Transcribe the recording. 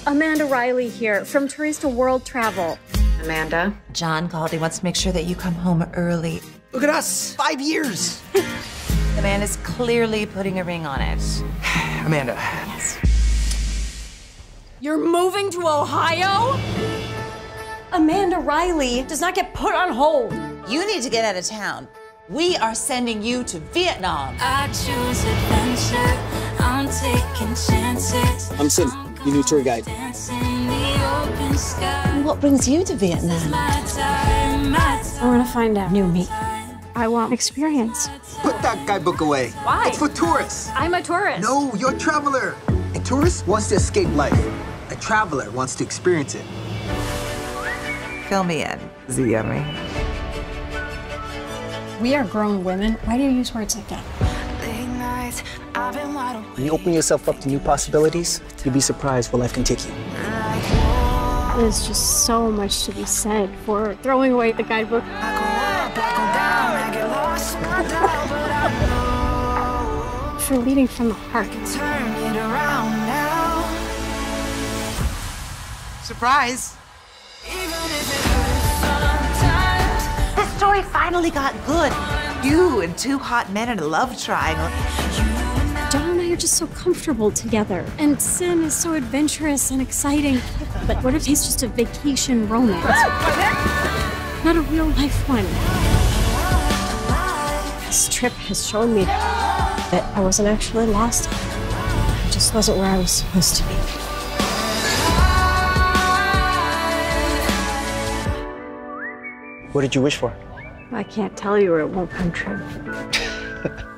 Amanda Riley here from Tourista World Travel. Amanda? John called. He wants to make sure that you come home early. Look at us, 5 years. The man is clearly putting a ring on it. Amanda. Yes. You're moving to Ohio? Amanda Riley does not get put on hold. You need to get out of town. We are sending you to Vietnam. I choose adventure. I'm taking chances. I'm Sim, your new tour guide. What brings you to Vietnam? I want to find out. New me. I want experience. Put that guidebook away. Why? It's for tourists. I'm a tourist. No, you're a traveler. A tourist wants to escape life. A traveler wants to experience it. Fill me in. Is it yummy? We are grown women. Why do you use words like that? When you open yourself up to new possibilities, you'll be surprised where life can take you. There's just so much to be said for throwing away the guidebook. For leading from the heart. Surprise. The story finally got good. You and two hot men in a love triangle. John and I are just so comfortable together. And Sim is so adventurous and exciting. But what if he's just a vacation romance? Not a real life one. This trip has shown me that I wasn't actually lost. I just wasn't where I was supposed to be. What did you wish for? I can't tell you or it won't come true.